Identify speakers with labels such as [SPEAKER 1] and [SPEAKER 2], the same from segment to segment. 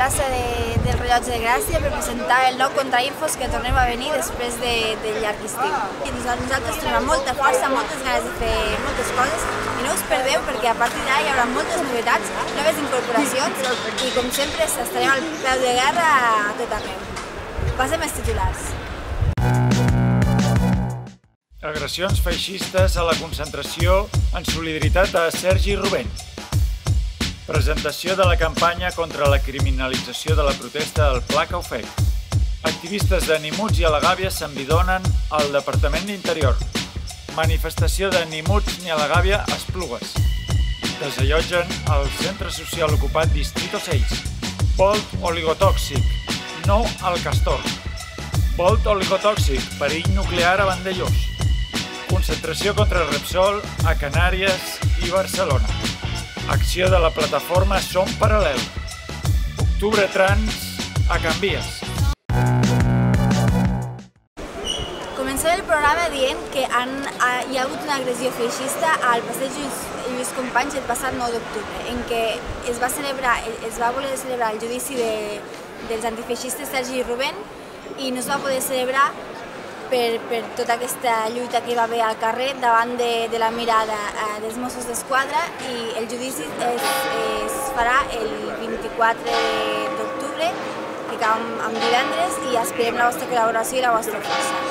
[SPEAKER 1] plaça del Rellotge de Gràcia per presentar el nou Contrainfos que tornem a venir després del llarg estiu. Nosaltres tenim molta força, moltes ganes de fer moltes coses i no us perdeu perquè a partir d'ara hi haurà moltes novetats, noves incorporacions i com sempre estarem al peu de guerra a tot arreu. Passem als titulars.
[SPEAKER 2] Agressions feixistes a la concentració en solidaritat a Sergi Rubén. Presentació de la campanya contra la criminalització de la protesta del Pla que ofec. Activistes de Nimuts i a la Gàbia s'envidonen al Departament d'Interior. Manifestació de Nimuts ni a la Gàbia a Esplugues. Desallotgen al centre social ocupat Distrito 6. Volt oligotòxic, no al Castor. Volt oligotòxic, perill nuclear a Vandellós. Concentració contra Repsol a Canàries i Barcelona. Acció de la plataforma Som Paral·lel. Octubre Trans a Can Vies.
[SPEAKER 1] Comencem el programa dient que hi ha hagut una agressió feixista al passeig Lluís Companys el passat 9 d'octubre, en què es va voler celebrar el judici dels antifeixistes Sergi Rubén i no es va poder celebrar per tota aquesta lluita que hi va haver al carrer davant de la mirada dels Mossos d'Esquadra i el judici es farà el 24 d'octubre, que cau amb divendres, i esperem la vostra col·laboració i la vostra força.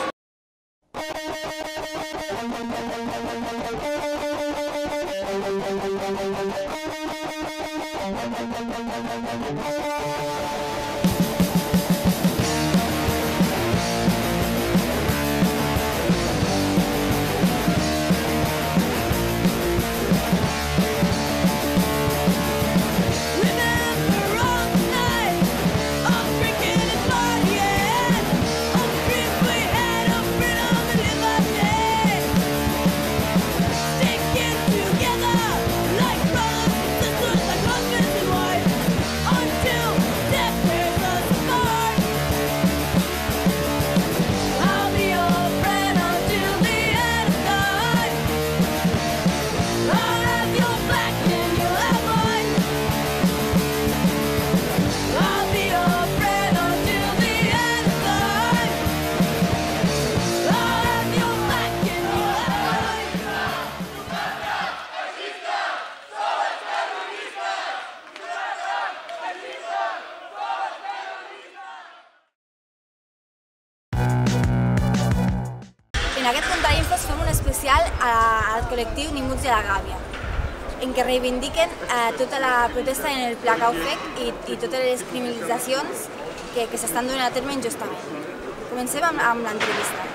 [SPEAKER 1] En aquest Contrainfos fem un especial al col·lectiu Nimuts i a la Gàbia, en què reivindiquen tota la protesta en el Pla que ofec i totes les criminalitzacions que s'estan donant a terme injustament. Comencem amb l'entrevista.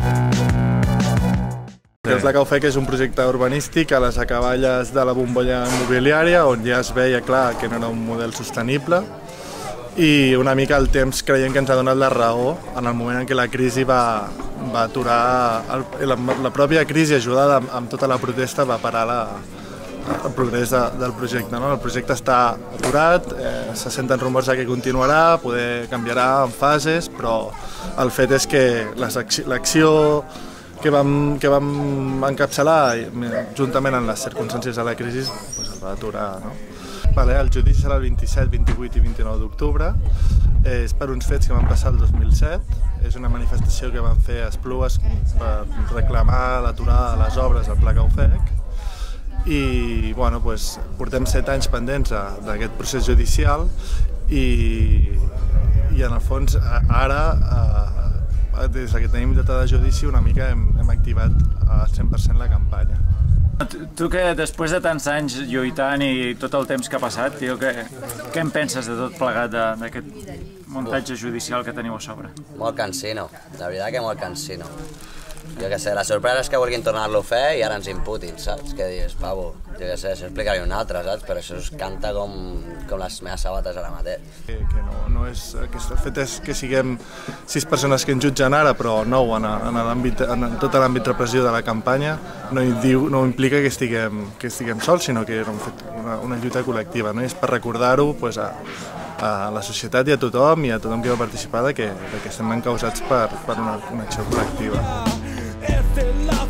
[SPEAKER 3] El Pla que ofec és un projecte urbanístic a les acaballes de la bombolla immobiliària, on ja es veia clar que no era un model sostenible, i una mica el temps creiem que ens ha donat la raó en el moment en què la crisi va aturar, la pròpia crisi ajudada amb tota la protesta va parar el progrés del projecte. El projecte està aturat, se senten rumors que continuarà, poder canviarà en fases, però el fet és que l'acció que vam encapçalar juntament amb les circumstàncies de la crisi es va aturar. El judici serà el 27, 28 i 29 d'octubre. És per uns fets que van passar el 2007. És una manifestació que van fer a Esplugues per reclamar l'aturada de les obres del Pla que ofec. I portem 7 anys pendents d'aquest procés judicial i en el fons ara, des que tenim data de judici, una mica hem activat al 100% la campanya.
[SPEAKER 2] Tu que després de tants anys lluitant i tot el temps que ha passat, què en penses de tot plegat d'aquest muntatge judicial que teniu a sobre?
[SPEAKER 4] Molt cansino, la veritat que molt cansino. Jo què sé, la sorpresa és que vulguin tornar-lo a fer i ara ens imputin, saps? Que dius, pavo, jo què sé, això explicaria un altre, saps? Però això es canta com les meves sabates ara mateix.
[SPEAKER 3] El fet és que siguem 6 persones que ens jutgen ara, però 9 en tot l'àmbit repressiu de la campanya, no implica que estiguem sols, sinó que era una lluita col·lectiva. És per recordar-ho a la societat i a tothom que va participar que estem encausats per una acció col·lectiva.
[SPEAKER 5] Las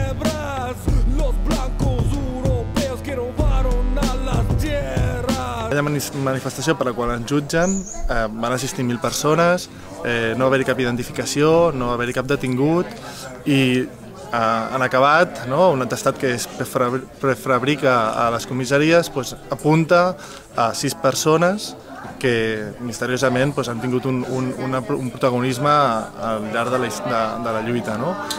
[SPEAKER 5] culebras, los blancos europeos que robaron a las tierras.
[SPEAKER 3] Hi ha manifestació per la qual ens jutgen, van assistir 1.000 persones, no va haver-hi cap identificació, no va haver-hi cap detingut i en acabat, un atestat que es prefabrica a les comissaries apunta a 6 persones que misteriosament han tingut un protagonisme al llarg de la lluita.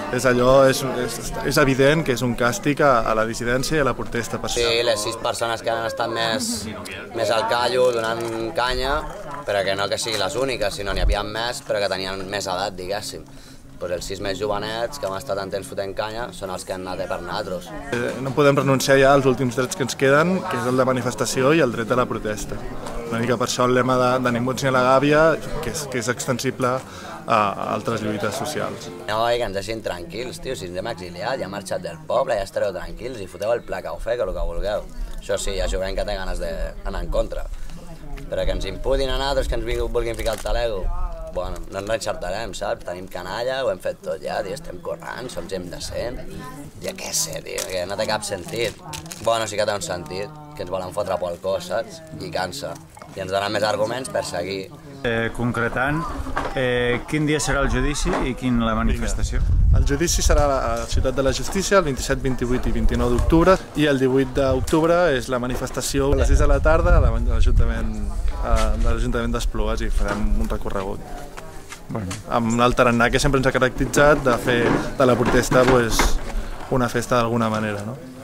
[SPEAKER 3] És evident que és un càstig a la dissidència i a la protesta.
[SPEAKER 4] Sí, les 6 persones que han estat més al callo donant canya, però que no que siguin les úniques, sinó n'hi havia més, però que tenien més edat, diguéssim. Els 6 més jovenets que han estat en temps fotent canya són els que han anat per nosaltres.
[SPEAKER 3] No podem renunciar ja als últims drets que ens queden, que és el de manifestació i el dret a la protesta. Una mica per això el lema de Ni muts ni a la gàbia, que és extensible a altres lluites socials.
[SPEAKER 4] No, que ens deixin tranquils, tio, si ens hem exiliat, ja hem marxat del poble, ja estareu tranquils i foteu el pla que que el que vulgueu. Això sí, hi ha jovent que té ganes d'anar en contra. Però que ens imputin a nosaltres, que ens vulguin ficar el talego, bueno, no ens reenxartarem, saps? Tenim canalla, ho hem fet tot ja, tio, estem corrent, som gent decent. Ja què sé, tio, que no té cap sentit. Bueno, sí que té un sentit, que ens volen fotre pel cos, saps? I cansa. I ens donen més arguments per seguir.
[SPEAKER 2] Concretant, quin dia serà el judici i quin la manifestació?
[SPEAKER 3] El judici serà a la Ciutat de la Justícia el 27, 28 i 29 d'octubre i el 18 d'octubre és la manifestació a les 6 de la tarda a l'Ajuntament d'Esplugues i farem un recorregut. Amb el tarannà que sempre ens ha caracteritzat de fer de la protesta una festa d'alguna manera.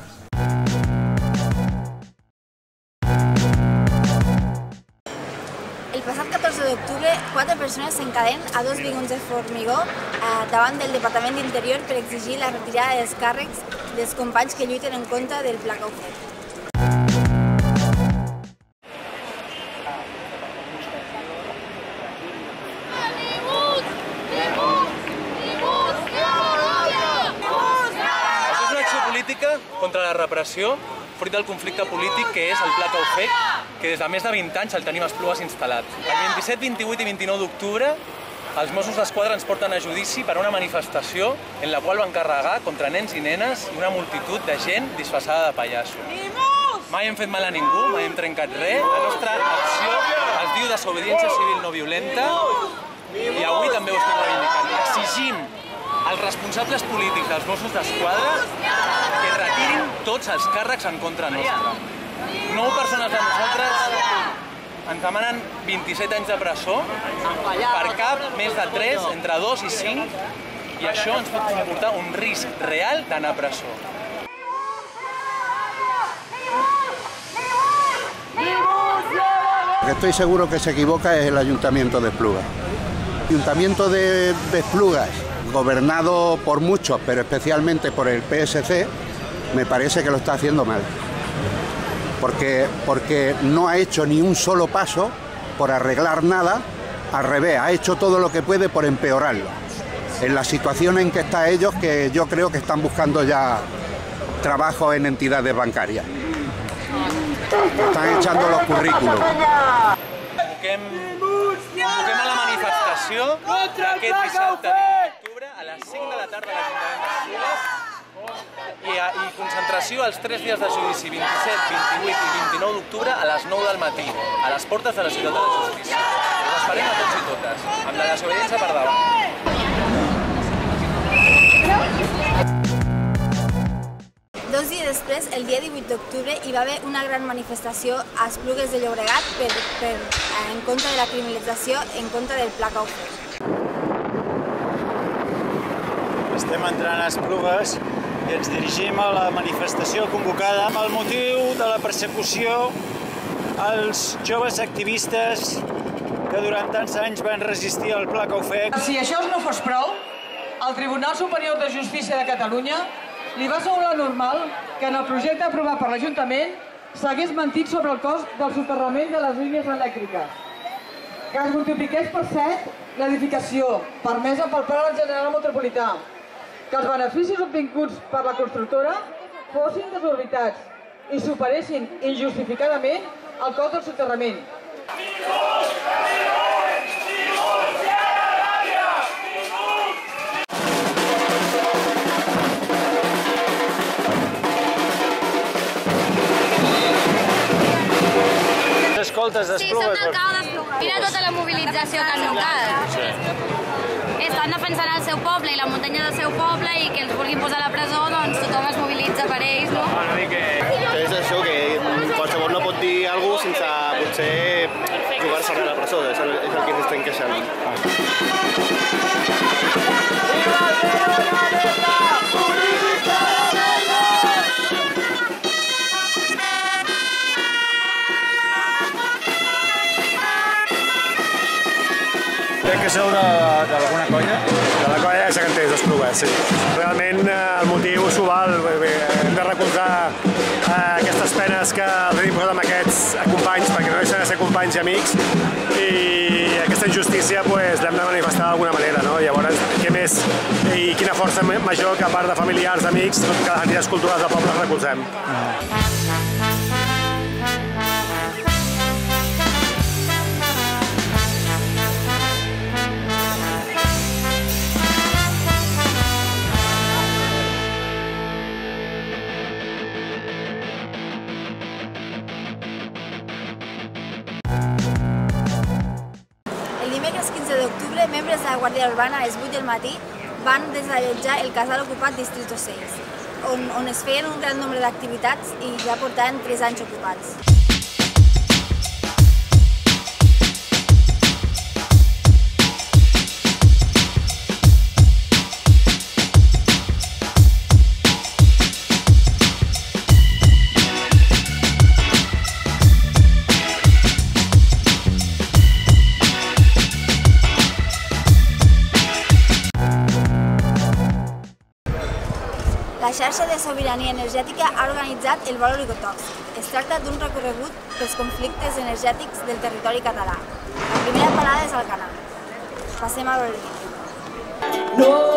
[SPEAKER 1] El passat 14 d'octubre, 4 persones s'encadenen a 2 vagons de formigó davant del Departament d'Interior per exigir la retirada dels càrrecs dels companys que lluiten en contra del pla que heu fet.
[SPEAKER 6] Això és una acció política contra la repressió fruit del conflicte polític que és el pla que heu fet, que des de més de 20 anys el tenim a Esplugues instal·lat. El 27, 28 i 29 d'octubre els Mossos d'Esquadra ens porten a judici per una manifestació en la qual van carregar contra nens i nenes i una multitud de gent disfressada de pallasso. Mai hem fet mal a ningú, mai hem trencat res. La nostra acció es diu desobediència civil no violenta i avui també ho estem reivindicant. Exigim als responsables polítics dels Mossos d'Esquadra que retirin tots els càrrecs en contra nostra. 9 persones de nosaltres ens demanen 27 anys de presó per cap més de 3, entre 2 i 5, i això ens pot comportar un risc real d'anar a presó.
[SPEAKER 7] Lo que estoy seguro que se equivoca es el Ayuntamiento de Esplugas. El Ayuntamiento de Esplugas, gobernado por muchos, pero especialmente por el PSC, me parece que lo está haciendo mal. Porque no ha hecho ni un solo paso por arreglar nada, al revés, ha hecho todo lo que puede por empeorarlo. En la situación en que están ellos, que yo creo que están buscando ya trabajo en entidades bancarias. Están echando los currículos.
[SPEAKER 6] Convoquem a la manifestació aquest dissabte 20 d'octubre a les 5 de la tarda a l'Ajuntament d'Esplugues i concentració els 3 dies de judici 27, 28 i 29 d'octubre a les 9 del matí a les portes de la Ciutat de la Justícia. Us esperem a tots i totes, amb la desobediència per davant.
[SPEAKER 1] 2 dies després, el dia 18 d'octubre, hi va haver una gran manifestació a Esplugues de Llobregat en contra de la criminalització, en contra del pla que heu fet.
[SPEAKER 2] Estem entrant a Esplugues i ens dirigim a la manifestació convocada amb el motiu de la persecució als joves activistes que durant tants anys van resistir al pla que heu fet.
[SPEAKER 8] Si això no fos prou, el Tribunal Superior de Justícia de Catalunya li va semblar normal que en el projecte aprovat per l'Ajuntament s'hagués mentit sobre el cost del soterrament de les línies elèctriques, que es multipliqués per 7 l'edificació permesa pel Pla General Metropolità, que els beneficis obtinguts per la constructora fossin desorbitats i superessin injustificadament el cost del soterrament.
[SPEAKER 2] cautes d'Esplugues.
[SPEAKER 9] Sí, som del cau d'Esplugues. Mira tota la mobilització que han notat. Estan defensant el seu poble i la muntanya del seu poble i que els vulguin posar a la presó, doncs tothom es mobilitza per ells, no?
[SPEAKER 10] És això, que qualsevol no pot dir alguna cosa sense potser jugar-se a la presó, és el que s'estan queixant.
[SPEAKER 2] Crec que sou d'alguna colla?
[SPEAKER 11] De la colla de Geganters d'Esplugues, sí. Realment el motiu s'ho val, hem de recolzar aquestes penes que els hem imposat amb aquests companys, perquè no deixen de ser companys i amics, i aquesta injustícia l'hem de manifestar d'alguna manera, no? Llavors, què més i quina força major que a part de familiars, amics, que les entitats culturals del poble recolzem.
[SPEAKER 1] El 15 d'octubre, membres de la Guàrdia Urbana a les 8 del matí van desallotjar el casal ocupat Distrito 6, on es feien un gran nombre d'activitats i ja portaven 3 anys ocupats. La xarxa de sobirania energètica ha organitzat el vol oligotòxic. Es tracta d'un recorregut pels conflictes energètics del territori català. La primera parada és Alcanar. Passem a veure el vídeo.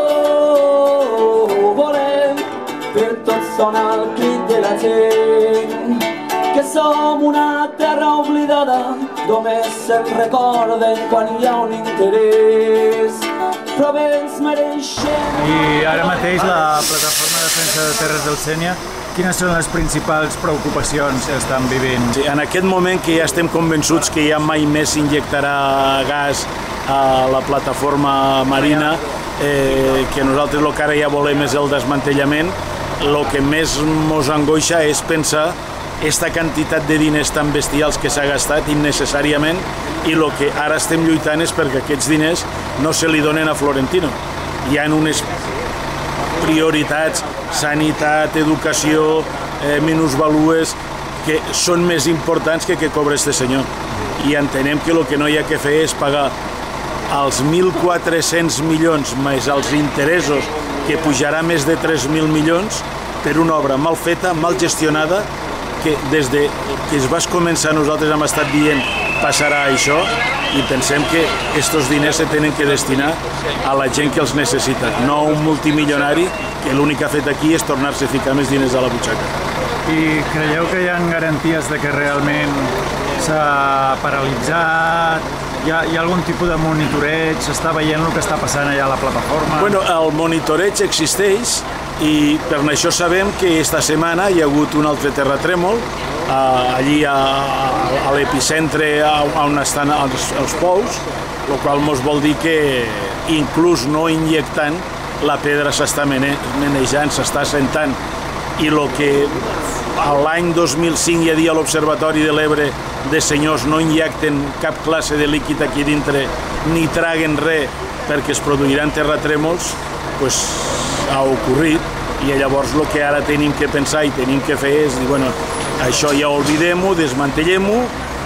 [SPEAKER 5] No volem que tot sona al crit de la gent, que som una terra oblidada, només se'n recorden quan hi ha un interès, però bé ens mereixem.
[SPEAKER 2] I ara mateix la Plataforma de Defensa de Terres del Sénia, quines són les principals preocupacions que estan vivint?
[SPEAKER 12] Sí, en aquest moment que ja estem convençuts que ja mai més s'injectarà gas a la plataforma marina, que nosaltres el que ara ja volem és el desmantellament, el que més ens angoixa és pensar aquesta quantitat de diners tan bestials que s'ha gastat innecessàriament, i el que ara estem lluitant és perquè aquests diners no se li donen a Florentino. Hi ha unes prioritats, sanitat, educació, minusvalues, que són més importants que cobra este senyor. I entenem que el que no hi ha que fer és pagar els 1.400 milions més els interessos, que pujarà més de 3.000 milions, per una obra mal feta, mal gestionada, que des que es va començar nosaltres hem estat dient passarà això, i pensem que aquests diners se tenen que destinar a la gent que els necessita, no a un multimilionari que l'únic que ha fet aquí és tornar-se a ficar més diners a la butxaca.
[SPEAKER 2] I creieu que hi ha garanties de que realment s'ha paralitzat? Hi ha algun tipus de monitoreig? S'està veient el que està passant allà a la plataforma?
[SPEAKER 12] Bueno, el monitoreig existeix, i per això sabem que esta setmana hi ha hagut un altre terratrèmol allí a l'epicentre on estan els pous, el qual ens vol dir que inclús no injectant la pedra s'està menejant, s'està assentant, i el que l'any 2005 hi havia a l'Observatori de l'Ebre de senyors no injecten cap classe de líquid aquí dintre ni traguen res perquè es produiran terratrèmols, doncs ha ocorrit, i llavors el que ara tenim que pensar i tenim que fer és dir, bueno, això ja oblidem-ho, desmantellem-ho,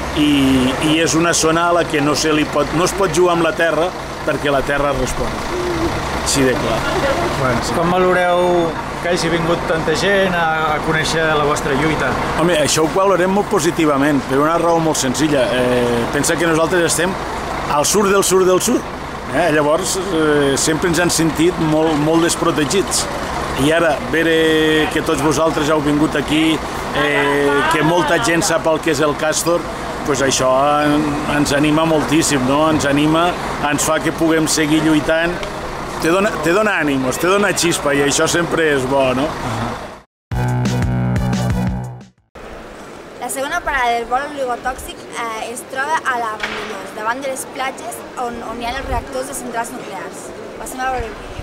[SPEAKER 12] i és una zona a la que no es pot jugar amb la terra perquè la terra respon. Així de clar.
[SPEAKER 2] Com valoreu que hagi vingut tanta gent a conèixer la vostra lluita?
[SPEAKER 12] Home, això ho valorem molt positivament, per una raó molt senzilla. Pensa que nosaltres estem al sud del sud del sud. Llavors, sempre ens han sentit molt desprotegits. I ara, veure que tots vosaltres heu vingut aquí, que molta gent sap el que és el Càstor, doncs això ens anima moltíssim, no? Ens anima, ens fa que puguem seguir lluitant. Te dona ànimos, te dona xispa, i això sempre és bo, no?
[SPEAKER 1] La segona parada parada del vol oligotòxic es troba a la Vandellós, davant de les platges on hi ha els reactors de centrals nuclears. Passem a veure el vídeo.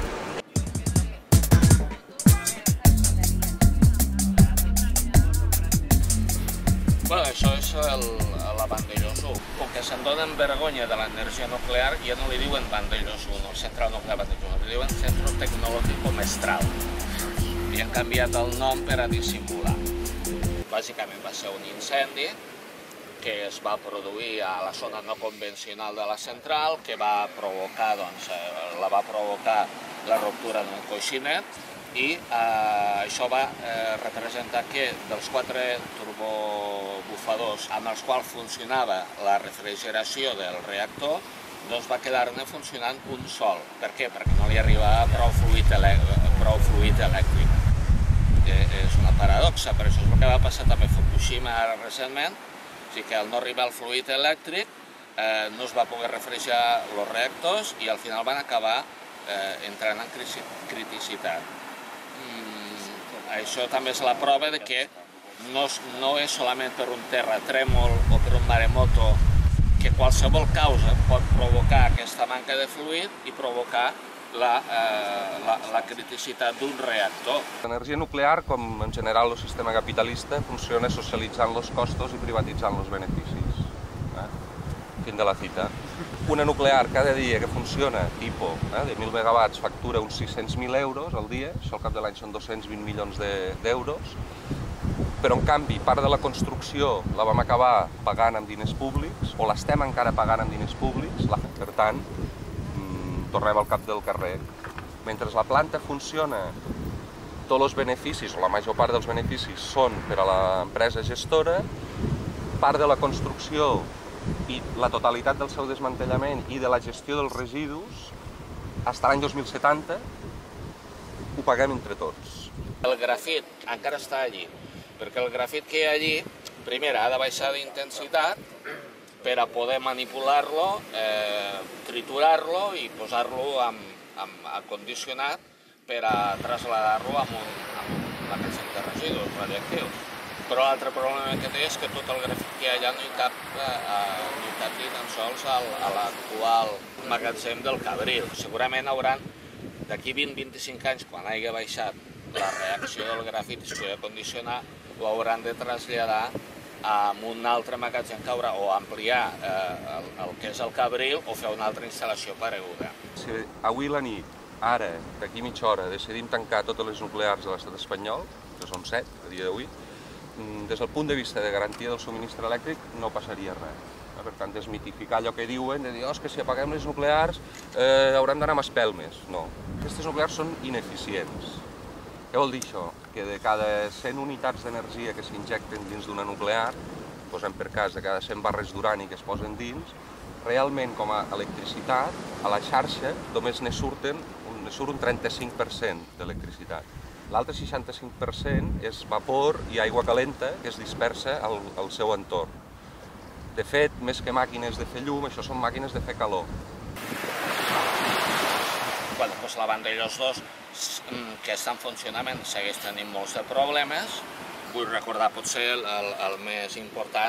[SPEAKER 13] Bueno, això és la Vandellós 1. Com que se'n donen vergonya de l'energia nuclear, ja no li diuen Vandellós 1, central nuclear Vandellós 1, li diuen Centro Tecnológico Mestral. I han canviat el nom per a dissimular. Bàsicament va ser un incendi que es va produir a la zona no convencional de la central, que va provocar, doncs, la ruptura d'un coixinet, i això va representar que dels 4 turbobufadors amb els quals funcionava la refrigeració del reactor, doncs va quedar-ne funcionant un sol. Per què? Perquè no li arribava prou fluid elèctric. És una paradoxa, però això és el que va passar també a Fukushima recentment, o sigui que al no arribar el fluid elèctric no es va poder refrigerar els reactors i al final van acabar entrant en criticitat. Això també és la prova de que no és solament per un terratrèmol o per un maremoto, que qualsevol causa pot provocar aquesta manca de fluid i provocar la criticitat d'un reactor.
[SPEAKER 14] L'energia nuclear, com en general el sistema capitalista, funciona socialitzant els costos i privatitzant els beneficis. Fin de la cita. Una nuclear cada dia que funciona, tipus de 1.000 megawatts, factura uns 600.000 euros al dia, això al cap de l'any són 220 milions d'euros, però en canvi part de la construcció la vam acabar pagant amb diners públics, o l'estem encara pagant amb diners públics, per tant, tornem al cap del carrer. Mentre la planta funciona, tots els beneficis, o la major part dels beneficis, són per a l'empresa gestora, part de la construcció i la totalitat del seu desmantellament i de la gestió dels residus, fins l'any 2070, ho paguem entre tots.
[SPEAKER 13] El grafit encara està allí, perquè el grafit que hi ha allí, primer ha de baixar d'intensitat per a poder manipular-lo, triturar-lo i posar-lo acondicionat per a traslladar-lo a un magatzem de residus radioactius. Però l'altre problema que té és que tot el grafit que hi ha allà no hi cap ni tan sols a l'actual magatzem del Cabril. Segurament hauran, d'aquí 20-25 anys, quan hagi baixat la reacció del grafit i es pugui acondicionar, ho hauran de traslladar a un altre magatzem que haurà o ampliar el que és el Cabril o fer una altra instal·lació pareguda.
[SPEAKER 14] Si avui la nit, ara, d'aquí mitja hora, decidim tancar totes les nuclears de l'estat espanyol, que són 7 a dia d'avui, des del punt de vista de garantia del subministre elèctric no passaria res. Per tant, desmitificar allò que diuen, de dir que si apaguem les nuclears haurem d'anar amb espelmes. No, aquestes nuclears són ineficients. Què vol dir això? Que de cada 100 unitats d'energia que s'injecten dins d'una nuclear, posem per cas de cada 100 barres d'urani que es posen dins, realment com a electricitat, a la xarxa només ne surt un 35% d'electricitat. L'altre 65% és vapor i aigua calenta que es dispersa al seu entorn. De fet, més que màquines de fer llum, això són màquines de fer calor.
[SPEAKER 13] La Vandellós 2, que està en funcionament, segueix tenint molts de problemes. Vull recordar potser el més important,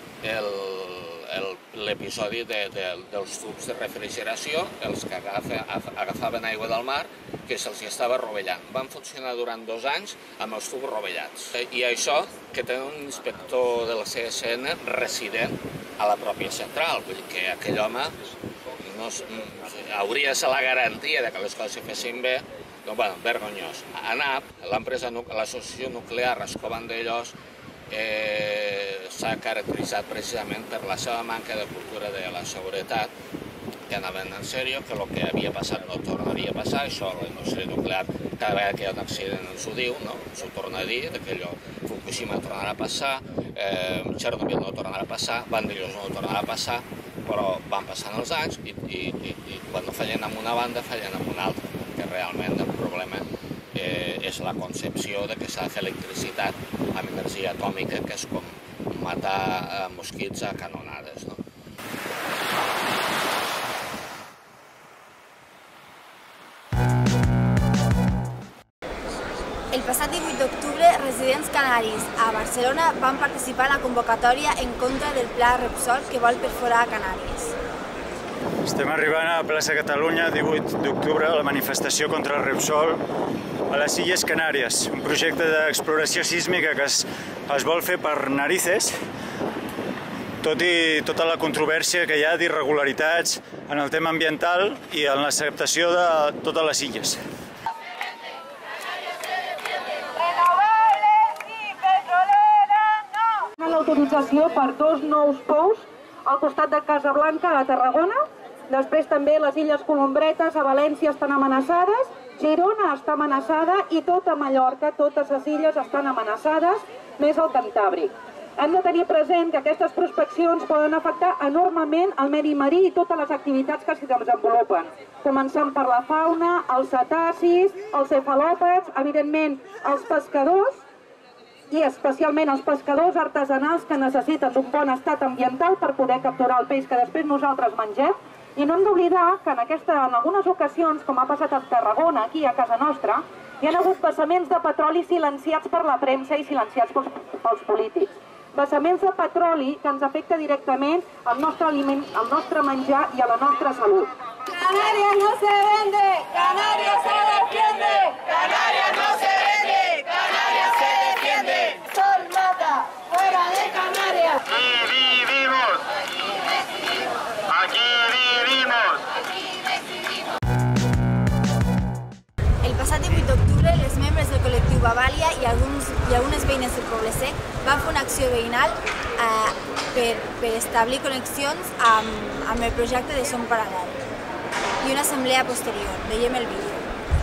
[SPEAKER 13] l'episodi dels tubs de refrigeració, els que agafaven aigua del mar, que se'ls estava rovellant. Van funcionar durant 2 anys amb els tubs rovellats. I això que té un inspector de la CSN resident a la pròpia central, vull dir que aquell home hauria de ser la garantia que les coses s'hi fessin bé, doncs, bueno, vergonyós. ANAP, l'associació nuclear Ascó Vandellós, s'ha caracteritzat precisament per la seva manca de cultura de la seguretat, que anaven en sèrio, que el que havia passat no tornaria a passar, això la indústria nuclear, cada vegada que hi ha un accident ens ho diu, s'ho torna a dir, que allò Fukushima tornarà a passar, Chernobyl no tornarà a passar, Vandellós no tornarà a passar, però van passant els anys i quan no fallen en una banda, fallen en una altra, perquè realment el problema és la concepció de que s'ha de fer electricitat amb energia atòmica, que és com matar mosquits a canonades.
[SPEAKER 1] El passat 18 d'octubre, residents canaris a Barcelona van participar en la convocatòria en contra del pla Repsol que vol perforar Canàries.
[SPEAKER 2] Estem arribant a plaça Catalunya, 18 d'octubre, a la manifestació contra el Repsol a les Illes Canàries, un projecte d'exploració sísmica que es vol fer per narices, tot i tota la controvèrsia que hi ha d'irregularitats en el tema ambiental i en l'acceptació de totes les illes.
[SPEAKER 8] L'autorització per 2 nous pous al costat de Casablanca a Tarragona. Després també les Illes Colombretes a València estan amenaçades, Girona està amenaçada i tota Mallorca, totes les illes estan amenaçades, més el Cantàbric. Hem de tenir present que aquestes prospeccions poden afectar enormement el medi marí i totes les activitats que s'hi desenvolupen, començant per la fauna, els cetacis, els cefalòpods, evidentment els pescadors, i especialment els pescadors artesanals que necessiten un bon estat ambiental per poder capturar el peix que després nosaltres mengem. I no hem d'oblidar que en algunes ocasions, com ha passat a Tarragona, aquí a casa nostra, hi ha hagut vessaments de petroli silenciats per la premsa i silenciats pels polítics. Vessaments de petroli que ens afecta directament al nostre aliment, al nostre menjar i a la nostra salut.
[SPEAKER 15] Canarias no se vende, Canarias se defiende, Canarias no se vende, Canarias se defiende. Sol mata, fuera de Canarias. Aquí vivimos, aquí vivimos.
[SPEAKER 1] El passat 18 d'octubre, les membres del col·lectiu Bavàlia i algunes veïnes del Poble Sec van fer una acció veïnal per establir connexions amb el projecte de Som Paral·lel i una assemblea posterior. Veiem el vídeo.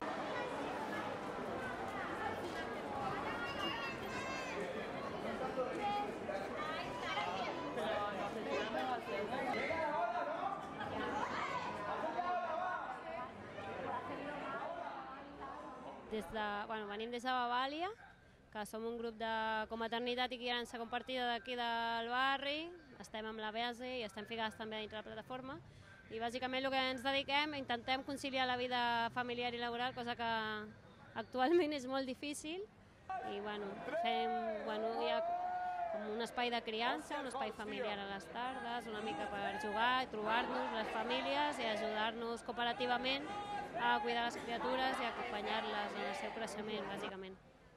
[SPEAKER 16] Venim des de Bavàlia, que som un grup de comaternitat i criança compartida d'aquí del barri, estem amb la base i estem ficades també dintre la plataforma i bàsicament el que ens dediquem, intentem conciliar la vida familiar i laboral, cosa que actualment és molt difícil i hi ha com un espai de criança, un espai familiar a les tardes, una mica per jugar, trobar-nos les famílies i ajudar-nos cooperativament a cuidar les criatures i acompanyar-les en el seu creixement, bàsicament.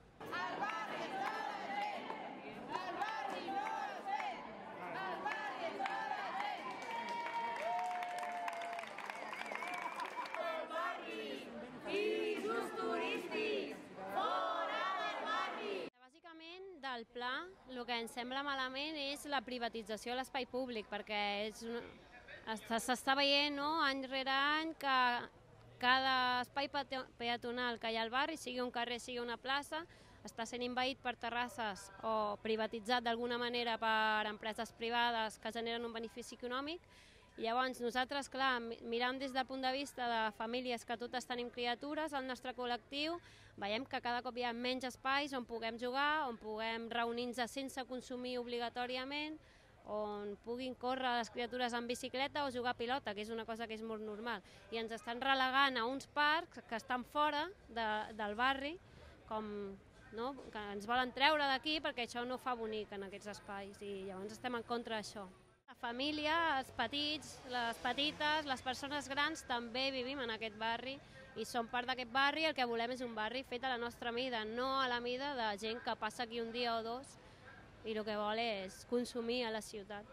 [SPEAKER 16] Bàsicament, del pla, el que ens sembla malament és la privatització de l'espai públic, perquè s'està veient any rere any que cada espai peatonal que hi ha al barri, sigui un carrer, sigui una plaça, està sent envaït per terrasses o privatitzat d'alguna manera per empreses privades que generen un benefici econòmic. Llavors nosaltres, clar, mirant des del punt de vista de famílies que totes tenim criatures, al nostre col·lectiu, veiem que cada cop hi ha menys espais on puguem jugar, on puguem reunir-nos sense consumir obligatòriament, on puguin córrer les criatures en bicicleta o jugar a pilota, que és una cosa que és molt normal. I ens estan relegant a uns parcs que estan fora del barri, que ens volen treure d'aquí perquè això no fa bonic en aquests espais i llavors estem en contra d'això. La família, els petits, les petites, les persones grans també vivim en aquest barri i som part d'aquest barri. El que volem és un barri fet a la nostra mida, no a la mida de gent que passa aquí un dia o dos i el que vol és consumir a la ciutat.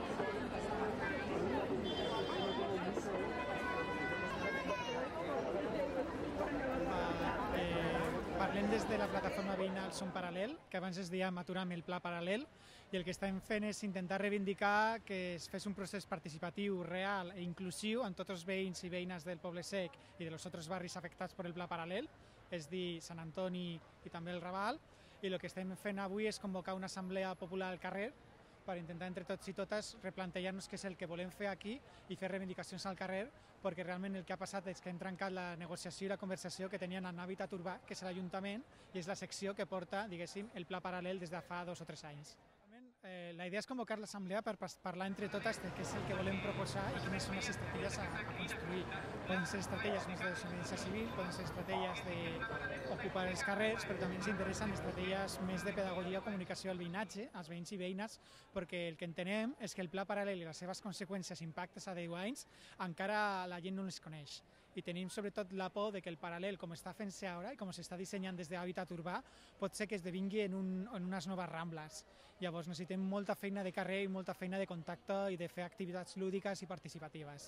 [SPEAKER 17] Parlem des de la plataforma veïnal Som Paral·lel, que abans es deia Aturem el Pla Paral·lel, i el que estem fent és intentar reivindicar que es fes un procés participatiu, real i inclusiu amb tots els veïns i veïnes del Poble Sec i dels altres barris afectats per el Pla Paral·lel, és dir, Sant Antoni i també el Raval, i el que estem fent avui és convocar una assemblea popular al carrer per intentar entre tots i totes replantejar-nos què és el que volem fer aquí i fer reivindicacions al carrer, perquè realment el que ha passat és que hem trencat la negociació i la conversació que tenien en Hàbitat Urbà, que és l'Ajuntament, i és la secció que porta, diguéssim, el Pla Paral·lel des de fa 2 o 3 anys. La idea és convocar l'assemblea per parlar entre totes de què és el que volem proposar i quines són les estratègies a construir. Poden ser estratègies més de desobediència civil, poden ser estratègies d'ocupar els carrers, però també ens interessen estratègies més de pedagogia o comunicació al veïnatge, als veïns i veïnes, perquè el que entenem és que el pla paral·lel i les seves conseqüències i impactes a 10 anys encara la gent no les coneix. I tenim sobretot la por de que el paral·lel, com està fent-se ara i com s'està dissenyant des de l'hàbitat urbà, pot ser que esdevingui en unes noves rambles. Llavors necessitem molta feina de carrer i molta feina de contacte i de fer activitats lúdiques i participatives.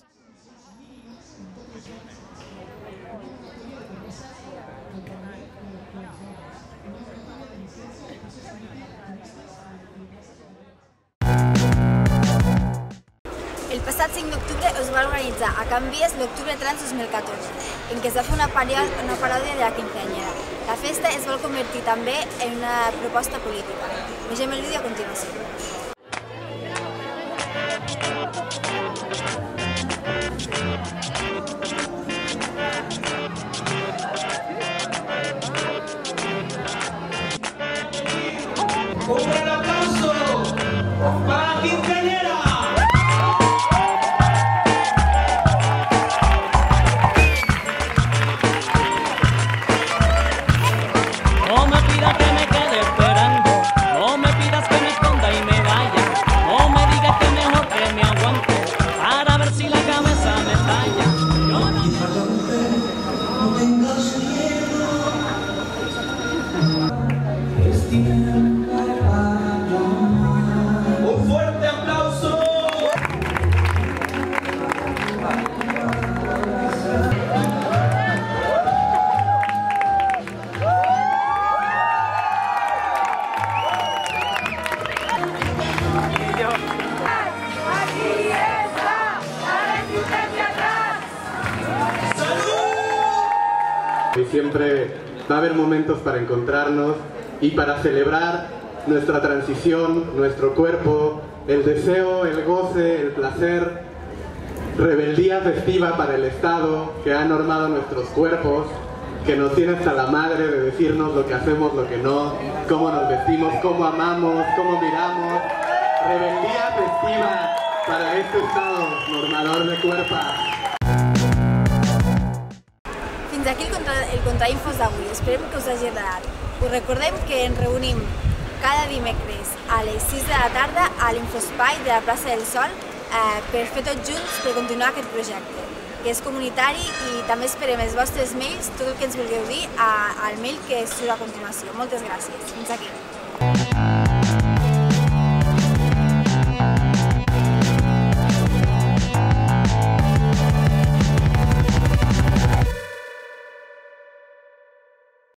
[SPEAKER 1] El passat 5 d'octubre es va organitzar a Can Vies l'Octubre Trans 2014, en què es va fer una paròdia de la quinceañera. La festa es vol convertir també en una proposta política. Vegem el vídeo a continuació.
[SPEAKER 15] Un aplauso para la quinceañera.
[SPEAKER 5] No me pidas que me quede esperando, no me pidas que me esconda y me vaya, no me digas que mejor que me aguante, para ver si la cabeza me estalla. No tengas miedo, es tiempo para llamar. Un fuerte aplauso.
[SPEAKER 18] Y siempre va a haber momentos para encontrarnos y para celebrar nuestra transición, nuestro cuerpo, el deseo, el goce, el placer, rebeldía festiva para el Estado que ha normado nuestros cuerpos, que nos tiene hasta la madre de decirnos lo que hacemos, lo que no, cómo nos vestimos, cómo amamos, cómo miramos. Rebeldía festiva para este Estado normador de cuerpos.
[SPEAKER 1] Fins aquí el Contrainfos d'avui. Esperem que us hagi agradat. Us recordem que ens reunim cada dimecres a les 6 de la tarda a l'Infospai de la plaça del Sol per fer tots junts per continuar aquest projecte, que és comunitari, i també esperem els vostres mails, tot el que ens vulgueu dir al mail que surt a continuació. Moltes gràcies. Fins aquí.